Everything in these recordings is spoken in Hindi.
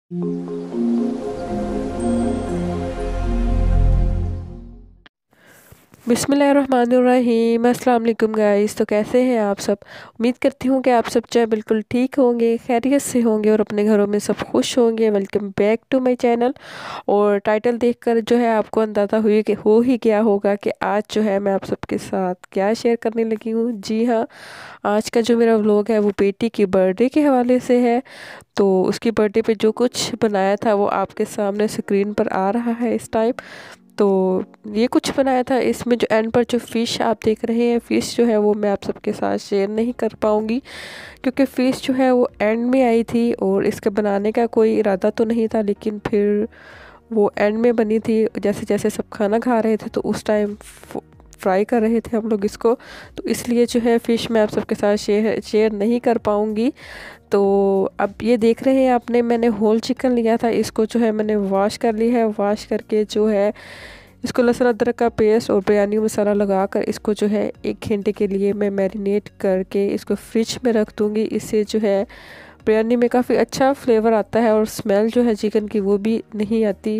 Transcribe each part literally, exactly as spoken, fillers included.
बिस्मिल्लाहिर्रहमानिर्रहीम। अस्सलाम वालेकुम गाइस। तो कैसे हैं आप सब? उम्मीद करती हूँ कि आप सब जो है बिल्कुल ठीक होंगे, खैरियत से होंगे और अपने घरों में सब खुश होंगे। Welcome back to my channel. और टाइटल देखकर जो है आपको अंदाज़ा हुई कि हो ही गया होगा कि आज जो है मैं आप सबके साथ क्या शेयर करने लगी हूँ। जी हाँ, आज का जो मेरा व्लॉग है वो बेटी की बर्थडे के हवाले से है। तो उसकी बर्थडे पे जो कुछ बनाया था वो आपके सामने स्क्रीन पर आ रहा है इस टाइम। तो ये कुछ बनाया था। इसमें जो एंड पर जो फ़िश आप देख रहे हैं, फ़िश जो है वो मैं आप सबके साथ शेयर नहीं कर पाऊँगी क्योंकि फ़िश जो है वो एंड में आई थी और इसके बनाने का कोई इरादा तो नहीं था, लेकिन फिर वो एंड में बनी थी। जैसे जैसे सब खाना खा रहे थे तो उस टाइम फ्राई कर रहे थे हम लोग इसको, तो इसलिए जो है फ़िश मैं आप सबके साथ शेयर शेयर नहीं कर पाऊँगी। तो अब ये देख रहे हैं आपने, मैंने होल चिकन लिया था, इसको जो है मैंने वॉश कर लिया है। वॉश करके जो है इसको लहसुन अदरक का पेस्ट और बिरयानी मसाला लगाकर इसको जो है एक घंटे के लिए मैं मैरिनेट करके इसको फ्रिज में रख दूँगी। इससे जो है बिरयानी में काफ़ी अच्छा फ्लेवर आता है और स्मेल जो है चिकन की वो भी नहीं आती।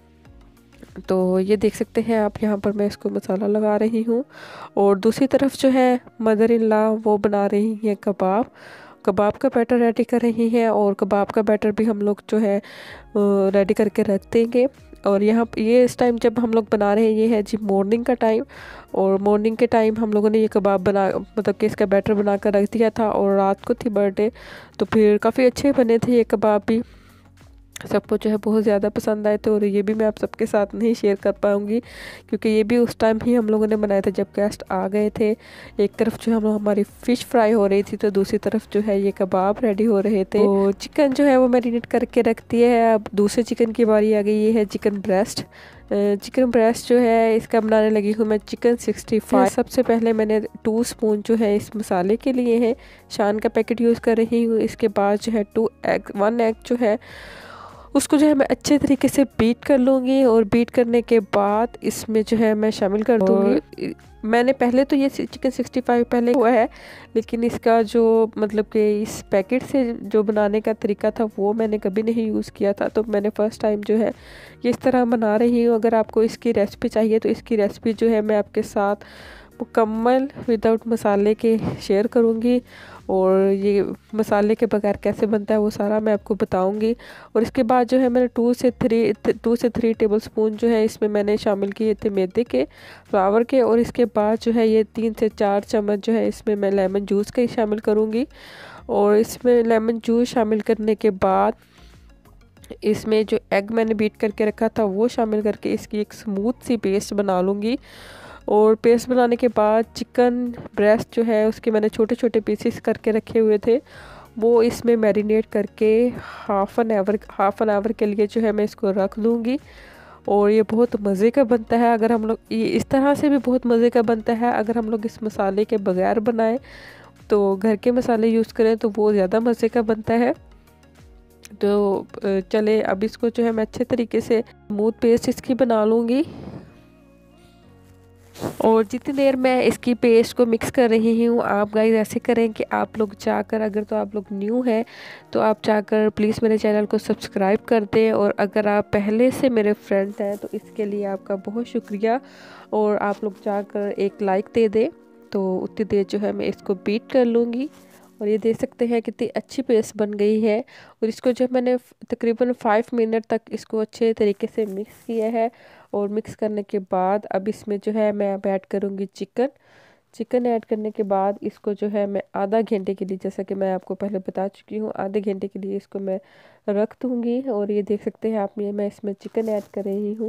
तो ये देख सकते हैं आप, यहाँ पर मैं इसको मसाला लगा रही हूँ। और दूसरी तरफ जो है मदर इन लॉ वो बना रही हैं कबाब। कबाब का बैटर रेडी कर रही हैं और कबाब का बैटर भी हम लोग जो है रेडी करके रख देंगे। और यहाँ ये इस टाइम जब हम लोग बना रहे हैं ये है जी मॉर्निंग का टाइम। और मॉर्निंग के टाइम हम लोगों ने ये कबाब बना मतलब कि इसका बैटर बना कर रख दिया था और रात को थी बर्थडे, तो फिर काफ़ी अच्छे बने थे ये कबाब भी। सबको जो है बहुत ज़्यादा पसंद आए थे और ये भी मैं आप सबके साथ नहीं शेयर कर पाऊँगी क्योंकि ये भी उस टाइम ही हम लोगों ने बनाए थे जब गेस्ट आ गए थे। एक तरफ जो हम लोग हमारी फ़िश फ्राई हो रही थी तो दूसरी तरफ जो है ये कबाब रेडी हो रहे थे। तो चिकन जो है वो मैरिनेट करके रख दिया है। अब दूसरे चिकन की बारी आ गई, ये है चिकन ब्रेस्ट। चिकन ब्रेस्ट जो है इसका बनाने लगी हूँ मैं चिकन सिक्सटी फाइव। सबसे पहले मैंने टू स्पून जो है इस मसाले के लिए है शान का पैकेट यूज़ कर रही हूँ। इसके बाद जो है टू एग वन एग जो है उसको जो है मैं अच्छे तरीके से बीट कर लूँगी और बीट करने के बाद इसमें जो है मैं शामिल कर दूँगी। मैंने पहले तो ये चिकन सिक्सटी फाइव पहले हुआ है, लेकिन इसका जो मतलब कि इस पैकेट से जो बनाने का तरीका था वो मैंने कभी नहीं यूज़ किया था, तो मैंने फ़र्स्ट टाइम जो है ये इस तरह बना रही हूँ। अगर आपको इसकी रेसिपी चाहिए तो इसकी रेसिपी जो है मैं आपके साथ मुकम्मल विदाउट मसाले के शेयर करूँगी और ये मसाले के बगैर कैसे बनता है वो सारा मैं आपको बताऊंगी। और इसके बाद जो है मैंने टू से थ्री टू से थ्री टेबल स्पून जो है इसमें मैंने शामिल किए थे मैदे के फ्लावर के। और इसके बाद जो है ये तीन से चार चम्मच जो है इसमें मैं लेमन जूस का ही शामिल करूँगी। और इसमें लेमन जूस शामिल करने के बाद इसमें जो एग मैंने बीट करके रखा था वो शामिल करके इसकी एक स्मूथ सी पेस्ट बना लूँगी। और पेस्ट बनाने के बाद चिकन ब्रेस्ट जो है उसके मैंने छोटे छोटे पीसेस करके रखे हुए थे वो इसमें मैरिनेट करके half an hour half an hour के लिए जो है मैं इसको रख लूँगी। और ये बहुत मज़े का बनता है। अगर हम लोग ये इस तरह से भी बहुत मज़े का बनता है अगर हम लोग इस मसाले के बगैर बनाएं, तो घर के मसाले यूज़ करें तो वो ज़्यादा मज़े का बनता है। तो चले अब इसको जो है मैं अच्छे तरीके से स्मूथ पेस्ट इसकी बना लूँगी। और जितनी देर मैं इसकी पेस्ट को मिक्स कर रही हूँ, आप गाइस ऐसे करें कि आप लोग जाकर, अगर तो आप लोग न्यू हैं तो आप जाकर प्लीज़ मेरे चैनल को सब्सक्राइब कर दें। और अगर आप पहले से मेरे फ्रेंड हैं तो इसके लिए आपका बहुत शुक्रिया। और आप लोग जाकर एक लाइक दे दें। तो उतनी देर जो है मैं इसको बीट कर लूँगी। और ये देख सकते हैं कितनी अच्छी पेस्ट बन गई है। और इसको जब मैंने तकरीबन फाइव मिनट तक इसको अच्छे तरीके से मिक्स किया है और मिक्स करने के बाद अब इसमें जो है मैं अब ऐड करूँगी चिकन। चिकन ऐड करने के बाद इसको जो है मैं आधा घंटे के लिए, जैसा कि मैं आपको पहले बता चुकी हूँ, आधे घंटे के लिए इसको मैं रख दूँगी। और ये देख सकते हैं आप, ये मैं इसमें चिकन ऐड कर रही हूँ।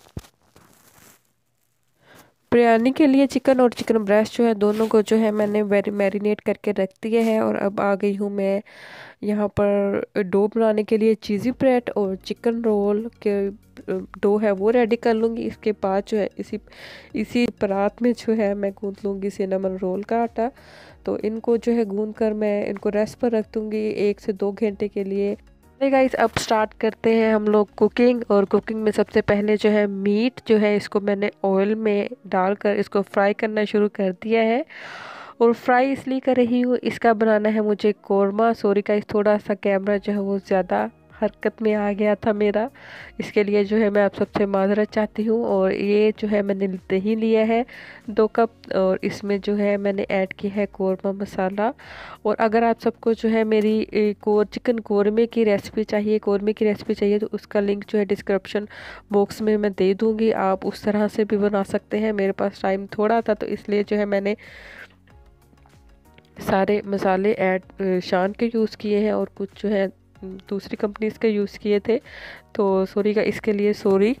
बिरयानी के लिए चिकन और चिकन ब्रेस्ट जो है दोनों को जो है मैंने मैरिनेट करके रख दिया है। और अब आ गई हूँ मैं यहाँ पर डो बनाने के लिए। चीज़ी ब्रेड और चिकन रोल के डो है वो रेडी कर लूँगी। इसके बाद जो है इसी इसी परात में जो है मैं गूँथ लूँगी सिनेमन रोल का आटा। तो इनको जो है गूँथ कर मैं इनको रेस्ट पर रख दूँगी एक से दो घंटे के लिए। गाइस अब स्टार्ट करते हैं हम लोग कुकिंग। और कुकिंग में सबसे पहले जो है मीट जो है इसको मैंने ऑयल में डालकर इसको फ्राई करना शुरू कर दिया है। और फ्राई इसलिए कर रही हूँ, इसका बनाना है मुझे कोरमा। सॉरी गाइस, थोड़ा सा कैमरा जो है वो ज़्यादा हरकत में आ गया था मेरा। इसके लिए जो है मैं आप सबसे माज़रत चाहती हूँ। और ये जो है मैंने दही लिया है दो कप, और इसमें जो है मैंने ऐड किया है कौरमा मसाला। और अगर आप सबको जो है मेरी कोर चिकन कौरमे की रेसिपी चाहिए कौरमे की रेसिपी चाहिए तो उसका लिंक जो है डिस्क्रिप्शन बॉक्स में मैं दे दूँगी। आप उस तरह से भी बना सकते हैं। मेरे पास टाइम थोड़ा था तो इसलिए जो है मैंने सारे मसाले ऐड शान के यूज़ किए हैं और कुछ जो है दूसरी कंपनीज के यूज़ किए थे। तो सॉरी का इसके लिए सॉरी।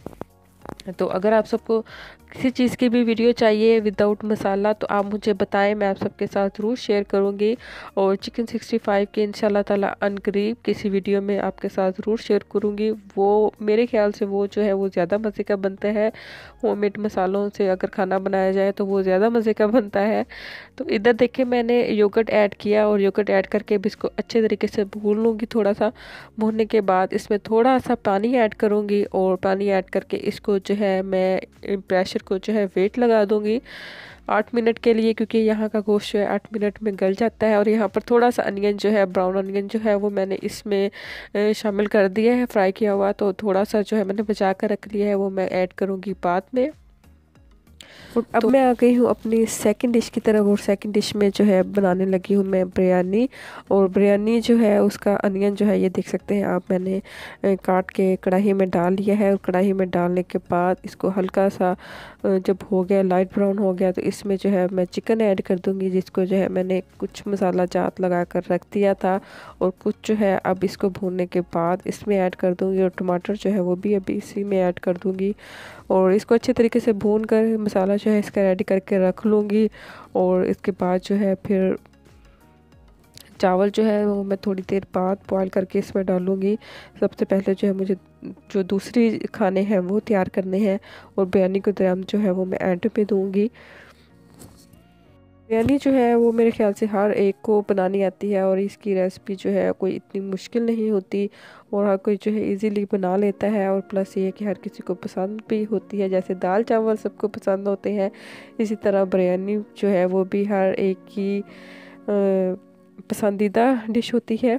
तो अगर आप सबको किसी चीज़ की भी वीडियो चाहिए विदाउट मसाला तो आप मुझे बताएं, मैं आप सबके साथ ज़रूर शेयर करूंगी। और चिकन सिक्सटी फाइव के इंशाल्लाह ताला अनकरीब किसी वीडियो में आपके साथ ज़रूर शेयर करूंगी। वो मेरे ख्याल से वो जो है वो ज़्यादा मज़े का बनता है। होममेड मसालों से अगर खाना बनाया जाए तो वो ज़्यादा मज़े का बनता है। तो इधर देखिए मैंने योगर्ट ऐड किया और योगर्ट ऐड करके भी इसको अच्छे तरीके से भून लूँगी। थोड़ा सा भूनने के बाद इसमें थोड़ा सा पानी ऐड करूँगी और पानी ऐड करके इसको जो है मैं प्रेशर को जो है वेट लगा दूँगी आठ मिनट के लिए, क्योंकि यहाँ का गोश्त जो है आठ मिनट में गल जाता है। और यहाँ पर थोड़ा सा अनियन जो है ब्राउन अनियन जो है वो मैंने इसमें शामिल कर दिया है फ्राई किया हुआ। तो थोड़ा सा जो है मैंने बचा कर रख लिया है वो मैं ऐड करूँगी बाद में। और अब तो मैं आ गई हूँ अपनी सेकंड डिश की तरफ। और सेकंड डिश में जो है बनाने लगी हूँ मैं बिरयानी। और बिरयानी जो है उसका अनियन जो है ये देख सकते हैं आप, मैंने काट के कढ़ाई में डाल लिया है। और कढ़ाई में डालने के बाद इसको हल्का सा जब हो गया लाइट ब्राउन हो गया तो इसमें जो है मैं चिकन ऐड कर दूँगी, जिसको जो है मैंने कुछ मसाला जात लगा कर रख दिया था। और कुछ जो है अब इसको भूनने के बाद इसमें ऐड कर दूँगी। और टमाटर जो है वो भी अभी इसी में ऐड कर दूँगी। और इसको अच्छे तरीके से भून कर मसाला जो है इसका रेडी करके रख लूँगी। और इसके बाद जो है फिर चावल जो है वो मैं थोड़ी देर बाद बॉईल करके इसमें डालूँगी। सबसे पहले जो है मुझे जो दूसरी खाने हैं वो तैयार करने हैं। और बिरयानी को दम जो है वो मैं एंड पे दूँगी। बिरयानी जो है वो मेरे ख्याल से हर एक को बनानी आती है और इसकी रेसिपी जो है कोई इतनी मुश्किल नहीं होती और हर कोई जो है इजीली बना लेता है। और प्लस ये है कि हर किसी को पसंद भी होती है। जैसे दाल चावल सबको पसंद होते हैं, इसी तरह बिरयानी जो है वो भी हर एक की पसंदीदा डिश होती है।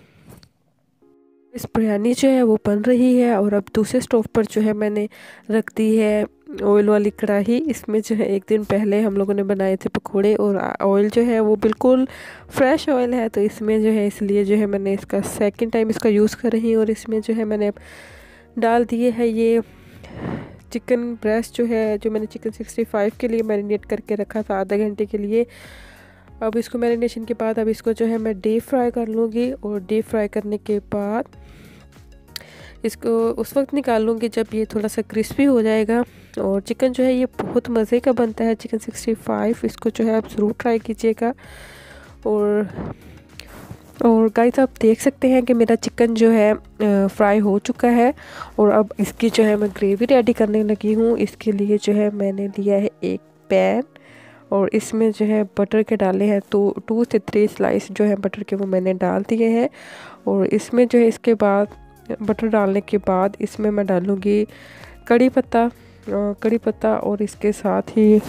इस बिरयानी जो है वो बन रही है। और अब दूसरे स्टोव पर जो है मैंने रख दी है ऑयल वाली कढ़ाई। इसमें जो है एक दिन पहले हम लोगों ने बनाए थे पकोड़े और ऑयल जो है वो बिल्कुल फ्रेश ऑयल है। तो इसमें जो है इसलिए जो है मैंने इसका सेकंड टाइम इसका यूज़ कर रही हूँ। और इसमें जो है मैंने डाल दिए है ये चिकन ब्रेस्ट जो है, जो मैंने चिकन सिक्सटी फाइव के लिए मैरिनेट करके रखा था आधा घंटे के लिए। अब इसको मैरिनेशन के बाद अब इसको जो है मैं डीप फ्राई कर लूँगी। और डीप फ्राई करने के बाद इसको उस वक्त निकाल लूँगी जब ये थोड़ा सा क्रिस्पी हो जाएगा। और चिकन जो है ये बहुत मज़े का बनता है चिकन सिक्सटी फाइव, इसको जो है आप ज़रूर ट्राई कीजिएगा। और और गाइस आप देख सकते हैं कि मेरा चिकन जो है फ्राई हो चुका है। और अब इसकी जो है मैं ग्रेवी रेडी करने लगी हूँ। इसके लिए जो है मैंने लिया है एक पैन और इसमें जो है बटर के डाले हैं तो टू से थ्री स्लाइस जो है बटर के वो मैंने डाल दिए हैं। और इसमें जो है इसके बाद बटर डालने के बाद इसमें मैं डालूँगी कड़ी पत्ता कड़ी पत्ता और इसके साथ ही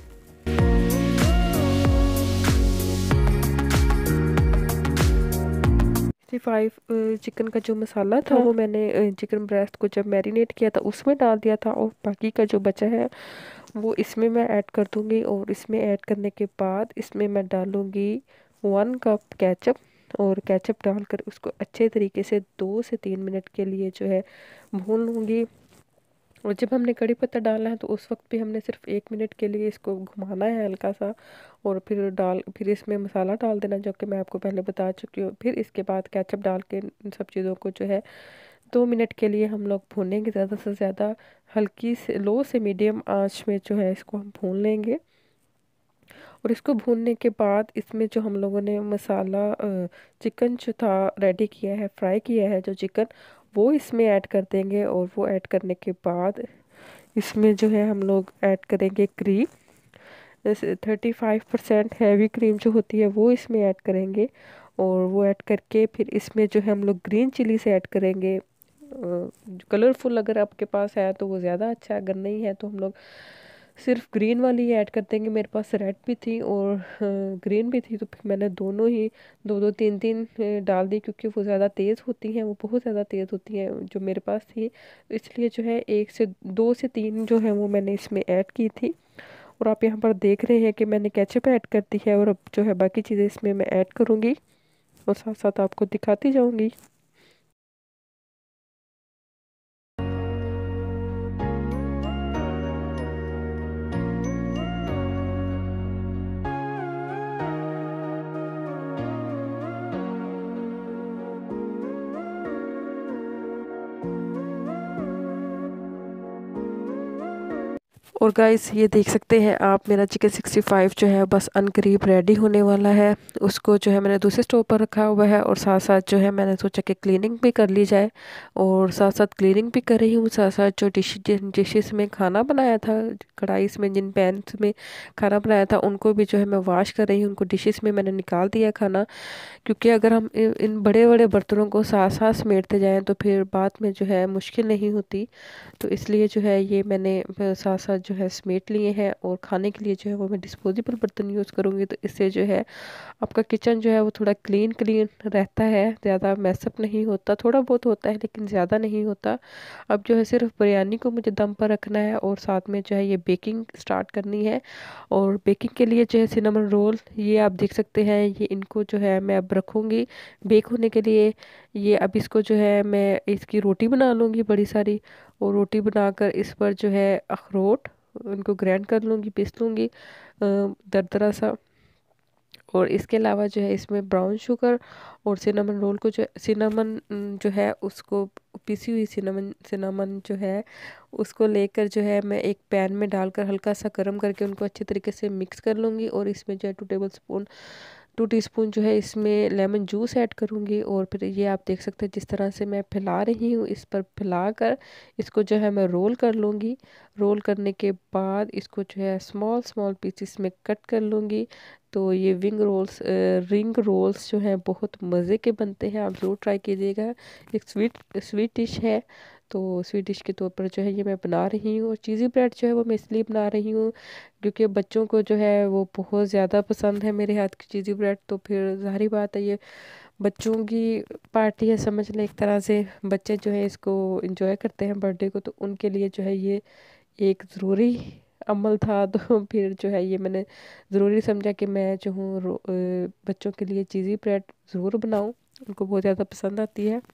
फाइव चिकन का जो मसाला था वो मैंने चिकन ब्रेस्ट को जब मैरिनेट किया था उसमें डाल दिया था। और बाकी का जो बचा है वो इसमें मैं ऐड कर दूँगी। और इसमें ऐड करने के बाद इसमें मैं डालूँगी वन कप केचप। और केचप डालकर उसको अच्छे तरीके से दो से तीन मिनट के लिए जो है भून लूँगी। और जब हमने कड़ी पत्ता डालना है तो उस वक्त भी हमने सिर्फ एक मिनट के लिए इसको घुमाना है हल्का सा। और फिर डाल फिर इसमें मसाला डाल देना जो कि मैं आपको पहले बता चुकी हूँ। फिर इसके बाद केचप डाल के इन सब चीज़ों को जो है दो मिनट के लिए हम लोग भूनेंगे। ज़्यादा से ज़्यादा हल्की से लो से मीडियम आंच में जो है इसको हम भून लेंगे। और इसको भूनने के बाद इसमें जो हम लोगों ने मसाला चिकन जो था रेडी किया है, फ्राई किया है जो चिकन, वो इसमें ऐड कर देंगे। और वो ऐड करने के बाद इसमें जो है हम लोग ऐड करेंगे क्रीम, जैसे thirty five percent heavy cream जो होती है वो इसमें ऐड करेंगे। और वो ऐड करके फिर इसमें जो है हम लोग ग्रीन चिली से ऐड करेंगे। कलरफुल अगर आपके पास है तो वो ज़्यादा अच्छा है, अगर नहीं है तो हम लोग सिर्फ ग्रीन वाली ऐड कर देंगे। मेरे पास रेड भी थी और ग्रीन भी थी, तो फिर मैंने दोनों ही दो दो तीन तीन डाल दी, क्योंकि वो ज़्यादा तेज़ होती हैं, वो बहुत ज़्यादा तेज़ होती हैं जो मेरे पास थी। तो इसलिए जो है एक से दो से तीन जो है वो मैंने इसमें ऐड की थी। और आप यहाँ पर देख रहे हैं कि मैंने केचप ऐड कर दी है, और अब जो है बाकी चीज़ें इसमें मैं ऐड करूँगी और साथ साथ आपको दिखाती जाऊँगी। और गाइस ये देख सकते हैं आप, मेरा चिकन सिक्सटी फाइव जो है बस अनकरीब रेडी होने वाला है। उसको जो है मैंने दूसरे स्टोव पर रखा हुआ है, और साथ साथ जो है मैंने सोचा कि क्लीनिंग भी कर ली जाए, और साथ साथ क्लीनिंग भी कर रही हूँ। साथ साथ जो डिश जिन डिशेस में खाना बनाया था, कढ़ाई में जिन पैन्स में खाना बनाया था, उनको भी जो है मैं वॉश कर रही हूँ। उनको डिशेस में मैंने निकाल दिया खाना, क्योंकि अगर हम इन इन बड़े बड़े बर्तनों को साथ साथ समेटते जाएं तो फिर बाद में जो है मुश्किल नहीं होती। तो इसलिए जो है ये मैंने साथ साथ जो है समेट लिए हैं, और खाने के लिए जो है वो मैं डिस्पोजेबल बर्तन यूज़ करूँगी। तो इससे जो है आपका किचन जो है वो थोड़ा क्लीन क्लीन रहता है, ज़्यादा मैसअप नहीं होता। थोड़ा बहुत होता है लेकिन ज़्यादा नहीं होता। अब जो है सिर्फ बिरयानी को मुझे दम पर रखना है, और साथ में जो है ये बेकिंग स्टार्ट करनी है। और बेकिंग के लिए जो है सिनेमन रोल, ये आप देख सकते हैं, ये इनको जो है मैं अब रखूँगी बेक होने के लिए। ये अब इसको जो है मैं इसकी रोटी बना लूँगी बड़ी सारी, और रोटी बनाकर इस पर जो है अखरोट उनको ग्राइंड कर लूँगी, पीस लूँगी दरदरा सा। और इसके अलावा जो है इसमें ब्राउन शुगर और सिनेमन रोल को जो सिनेमन जो है उसको पिसी हुई सिनेमन सिनेमन जो है उसको लेकर जो है मैं एक पैन में डालकर हल्का सा गर्म करके उनको अच्छे तरीके से मिक्स कर लूँगी। और इसमें जो है two tablespoon two teaspoon जो है इसमें लेमन जूस ऐड करूँगी। और फिर ये आप देख सकते हैं जिस तरह से मैं फैला रही हूँ, इस पर फैला कर इसको जो है मैं रोल कर लूँगी। रोल करने के बाद इसको जो है स्मॉल स्मॉल पीसेस में कट कर लूँगी। तो ये विंग रोल्स रिंग रोल्स जो हैं बहुत मज़े के बनते हैं, आप ज़रूर ट्राई कीजिएगा। एक स्वीट स्वीट डिश है, तो स्वीट डिश के तौर पर जो है ये मैं बना रही हूँ। और चीज़ी ब्रेड जो है वो मैं इसलिए बना रही हूँ क्योंकि बच्चों को जो है वो बहुत ज़्यादा पसंद है मेरे हाथ की चीज़ी ब्रेड। तो फिर ज़ाहिर बात है ये बच्चों की पार्टी है, समझ लें एक तरह से। बच्चे जो है इसको एंजॉय करते हैं बर्थडे को, तो उनके लिए जो है ये एक ज़रूरी अमल था। तो फिर जो है ये मैंने ज़रूरी समझा कि मैं जो हूँ रो- अ, बच्चों के लिए चीज़ी ब्रेड ज़रूर बनाऊँ, उनको बहुत ज़्यादा पसंद आती है।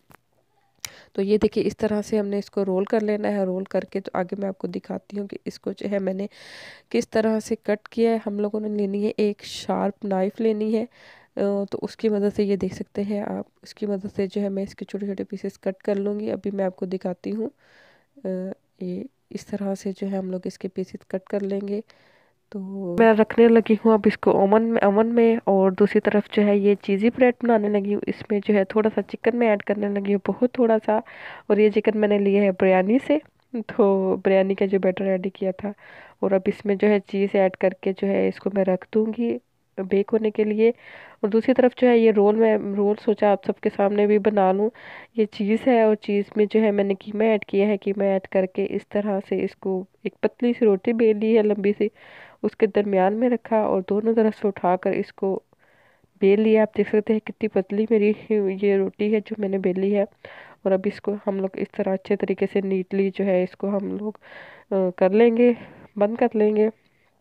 तो ये देखिए इस तरह से हमने इसको रोल कर लेना है। रोल करके तो आगे मैं आपको दिखाती हूँ कि इसको जो है मैंने किस तरह से कट किया है। हम लोगों ने लेनी है एक शार्प नाइफ़ लेनी है, अ, तो उसकी मदद से ये देख सकते हैं आप, उसकी मदद से जो है मैं इसके छोटे छोटे पीसेस कट कर लूँगी। अभी मैं आपको दिखाती हूँ। अ, ये इस तरह से जो है हम लोग इसके पीसेस कट कर लेंगे। तो मैं रखने लगी हूँ अब इसको ओवन में ओवन में और दूसरी तरफ जो है ये चीज़ी ब्रेड बनाने लगी हूँ। इसमें जो है थोड़ा सा चिकन में ऐड करने लगी हूँ, बहुत थोड़ा सा। और ये चिकन मैंने लिया है बिरयानी से, तो बिरयानी का जो बैटर रेडी किया था। और अब इसमें जो है चीज़ ऐड करके जो है इसको मैं रख दूँगी बेक होने के लिए। और दूसरी तरफ जो है ये रोल, मैं रोल सोचा आप सबके सामने भी बना लूँ। ये चीज़ है, और चीज़ में जो है मैंने कीमा ऐड किया है। कीमा ऐड करके इस तरह से इसको एक पतली सी रोटी बेली है लंबी सी, उसके दरमियान में रखा और दोनों तरफ से उठाकर इसको बेल लिया। आप देख सकते हैं कितनी पतली मेरी ये रोटी है जो मैंने बेली है। और अब इसको हम लोग इस तरह अच्छे तरीके से नीटली जो है इसको हम लोग अ, कर लेंगे, बंद कर लेंगे।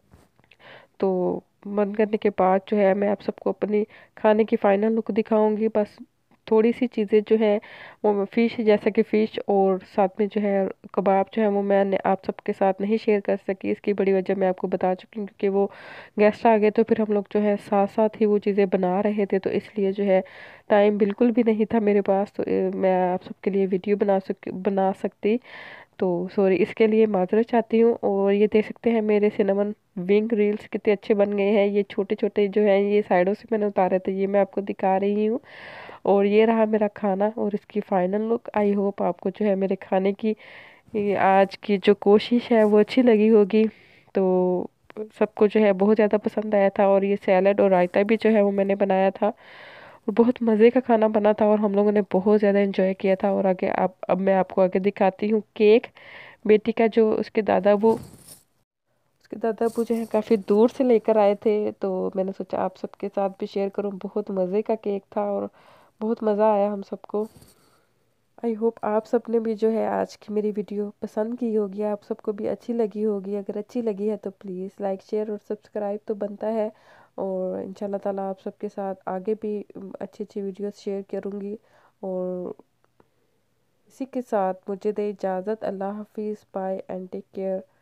तो बंद करने के बाद जो है मैं आप सबको अपनी खाने की फाइनल लुक दिखाऊंगी। बस थोड़ी सी चीज़ें जो है वो फ़िश, जैसा कि फ़िश और साथ में जो है कबाब जो है वो मैंने आप सबके साथ नहीं शेयर कर सकी। इसकी बड़ी वजह मैं आपको बता चुकी हूँ, क्योंकि वो गेस्ट आ गए तो फिर हम लोग जो है साथ साथ ही वो चीज़ें बना रहे थे, तो इसलिए जो है टाइम बिल्कुल भी नहीं था मेरे पास। तो ए, मैं आप सबके लिए वीडियो बना सक बना सकती। तो सॉरी, इसके लिए माजरत चाहती हूँ। और ये देख सकते हैं मेरे सिनेमन विंग रील्स कितने अच्छे बन गए हैं। ये छोटे छोटे जो हैं ये साइडों से मैंने उतारे थे, ये मैं आपको दिखा रही हूँ। और ये रहा मेरा खाना और इसकी फाइनल लुक। आई होप आपको जो है मेरे खाने की ये आज की जो कोशिश है वो अच्छी लगी होगी। तो सबको जो है बहुत ज़्यादा पसंद आया था। और ये सैलड और रायता भी जो है वो मैंने बनाया था, और बहुत मज़े का खाना बना था, और हम लोगों ने बहुत ज़्यादा एंजॉय किया था। और आगे आप अब मैं आपको आगे दिखाती हूँ केक। बेटी का जो उसके दादा वो उसके दादा अब्बू जो है काफ़ी दूर से लेकर आए थे, तो मैंने सोचा आप सबके साथ भी शेयर करूं। बहुत मज़े का केक था और बहुत मज़ा आया हम सबको। आई होप आप सबने भी जो है आज की मेरी वीडियो पसंद की होगी, आप सबको भी अच्छी लगी होगी। अगर अच्छी लगी है तो प्लीज़ लाइक शेयर और सब्सक्राइब तो बनता है। और इंशाल्लाह ताला आप सबके साथ आगे भी अच्छी अच्छी वीडियोस शेयर करूँगी। और इसी के साथ मुझे दे इजाज़त। अल्लाह हाफिज़, बाय एंड टेक केयर।